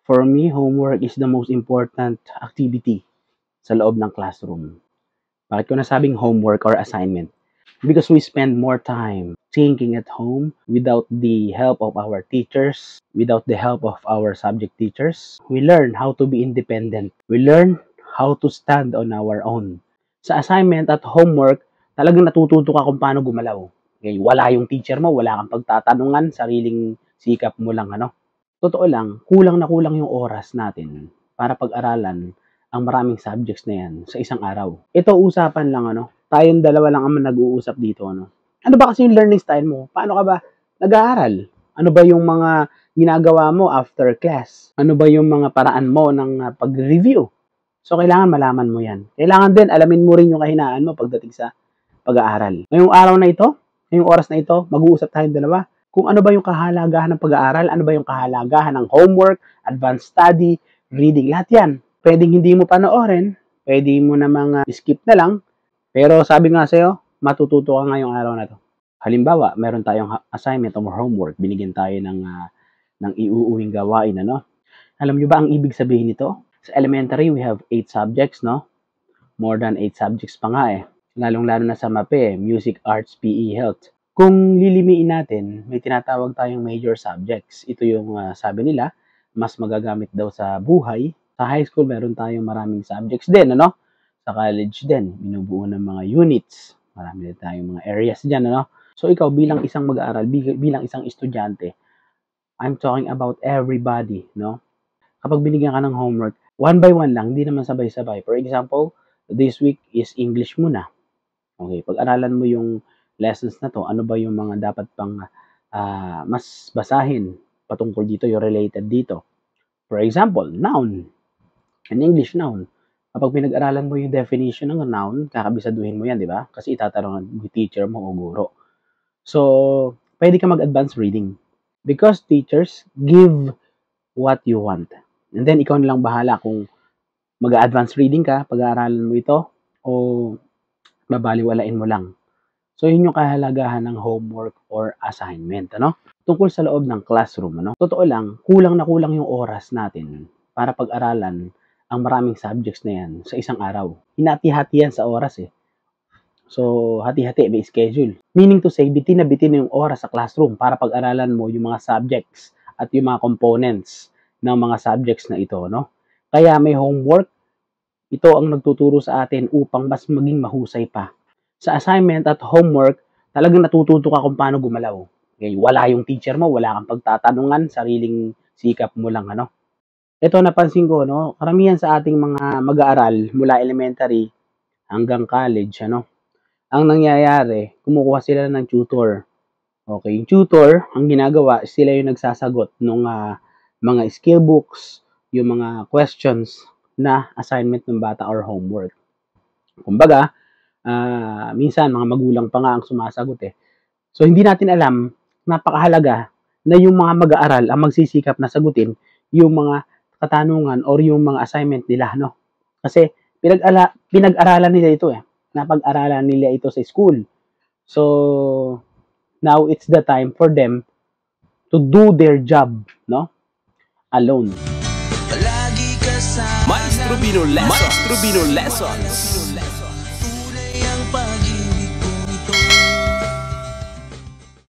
For me, homework is the most important activity sa loob ng classroom. Bakit ko nasabing homework or assignment? Because we spend more time thinking at home without the help of our teachers, without the help of our subject teachers. We learn how to be independent. We learn how to stand on our own. Sa assignment at homework, talagang natututo ka kung paano gumalaw. Okay, wala yung teacher mo, wala kang pagtatanungan, sariling sikap mo lang, ano. Totoo lang, kulang na kulang yung oras natin para pag-aralan ang maraming subjects na yan sa isang araw. Ito, usapan lang, ano. Tayong dalawa lang ang nag-uusap dito, ano. Ano ba kasi yung learning style mo? Paano ka ba nag-aaral? Ano ba yung mga ginagawa mo after class? Ano ba yung mga paraan mo ng pag-review? So, kailangan malaman mo yan. Kailangan din, alamin mo rin yung kahinaan mo pagdating sa pag-aaral. Ngayong araw na ito, ngayong oras na ito, mag-uusap tayong dalawa kung ano ba yung kahalagahan ng pag-aaral, ano ba yung kahalagahan ng homework, advanced study, reading, lahat yan. Pwedeng hindi mo panoorin, pwede mo namang skip na lang, pero sabi nga sa'yo, matututo ka ngayong araw na to. Halimbawa, meron tayong assignment or homework, binigyan tayo ng iuuwing gawain, ano? Alam nyo ba ang ibig sabihin nito? Sa elementary, we have 8 subjects, no? More than 8 subjects pa nga eh. Lalong-lalo na sa MAPE, Music, Arts, PE, Health. Kung lilimiin natin, may tinatawag tayong major subjects. Ito yung sabi nila, mas magagamit daw sa buhay. Sa high school, meron tayong maraming subjects din, ano? Sa college din, binubuo ng mga units. Marami din tayong mga areas dyan, ano? So, ikaw bilang isang mag-aaral, bilang isang estudyante, I'm talking about everybody, no? Kapag binigyan ka ng homework, one by one lang, hindi naman sabay-sabay. For example, this week is English muna. Okay, pag-aralan mo yung lessons na to, ano ba yung mga dapat pang mas basahin patungkol dito, yung related dito. For example, noun. An English noun. Kapag pinag-aralan mo yung definition ng noun, kakabisaduhin mo yan, di ba? Kasi itatanong ng teacher mo o guro. So, pwede ka mag-advance reading. Because teachers give what you want. And then, ikaw na lang bahala kung mag-advance reading ka, pag-aaralan mo ito, o babaliwalain mo lang. So, yun yung kahalagahan ng homework or assignment, ano? Tungkol sa loob ng classroom, ano? Totoo lang, kulang na kulang yung oras natin para pag-aralan ang maraming subjects na yan sa isang araw. Hinati-hati yan sa oras eh. So, hati-hati, may schedule. Meaning to say, bitin na yung oras sa classroom para pag-aralan mo yung mga subjects at yung mga components ng mga subjects na ito, no? Kaya may homework, ito ang nagtuturo sa atin upang mas maging mahusay pa. Sa assignment at homework, talagang natututo ka kung paano gumalaw. Okay? Wala yung teacher mo, wala kang pagtatanungan, sariling sikap mo lang, ano? Ito napansin ko, no? Karamihan sa ating mga mag-aaral mula elementary hanggang college, ano? Ang nangyayari, kumukuha sila ng tutor. Okay, yung tutor, ang ginagawa, sila yung nagsasagot ng mga skill books, yung mga questions na assignment ng bata or homework. Kumbaga, minsan mga magulang pa nga ang sumasagot eh. So, hindi natin alam, napakahalaga na yung mga mag-aaral ang magsisikap na sagutin yung mga katanungan or yung mga assignment nila, no? Kasi, pinag-aralan nila ito eh. Napag-aralan nila ito sa school. So, now it's the time for them to do their job, no? Alone. Maestro Bino Lessons.